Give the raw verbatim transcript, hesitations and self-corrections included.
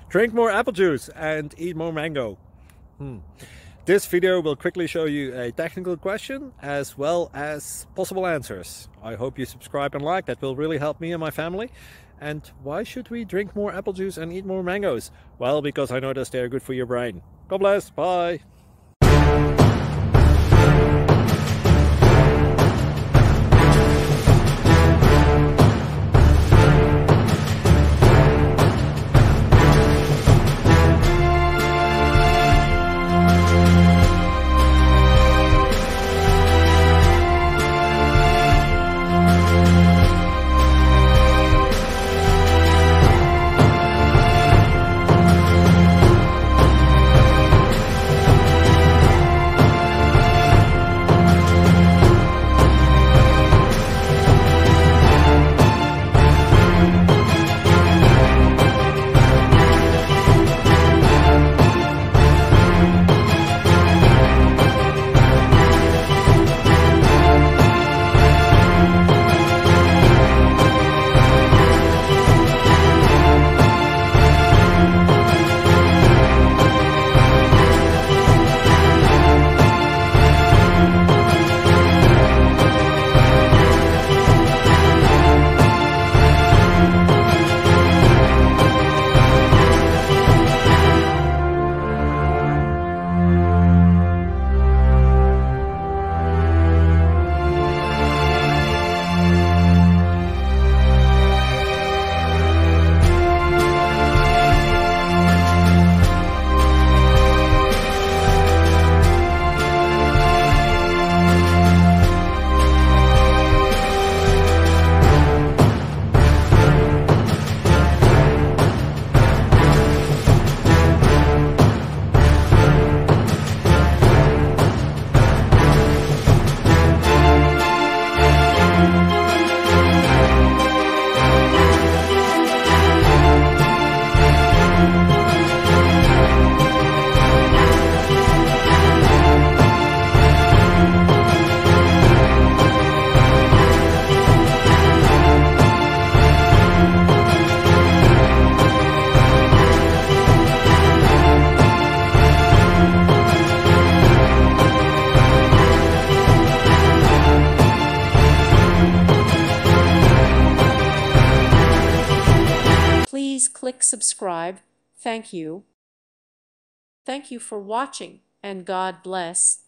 Drink more apple juice and eat more mango. Hmm. This video will quickly show you a technical question as well as possible answers. I hope you subscribe and like, that will really help me and my family. And why should we drink more apple juice and eat more mangoes? Well, because I noticed they're good for your brain. God bless, bye! Please click subscribe. Thank you. Thank you for watching, and God bless.